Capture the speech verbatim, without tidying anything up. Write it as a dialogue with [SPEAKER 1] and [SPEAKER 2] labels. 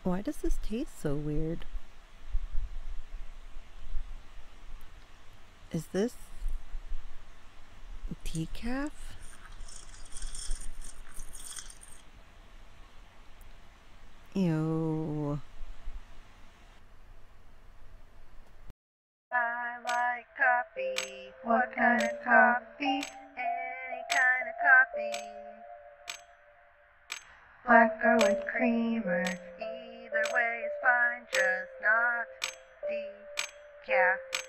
[SPEAKER 1] Why does this taste so weird? Is this decaf? Ew.
[SPEAKER 2] I like coffee. What kind of coffee? Any kind of coffee. Black or with creamer. Either way is fine, just not decaf.